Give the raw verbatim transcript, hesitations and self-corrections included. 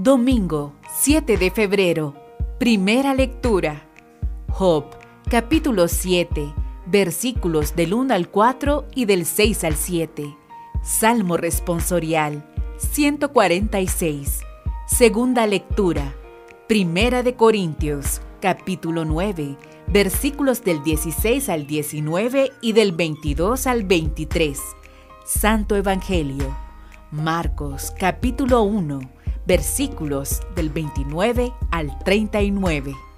Domingo, siete de febrero. Primera lectura. Job, capítulo siete, versículos del uno al cuatro y del seis al siete. Salmo responsorial, ciento cuarenta y seis. Segunda lectura. Primera de Corintios, capítulo nueve, versículos del dieciséis al diecinueve y del veintidós al veintitrés. Santo Evangelio. Marcos, capítulo uno, versículos del veintinueve al treinta y nueve.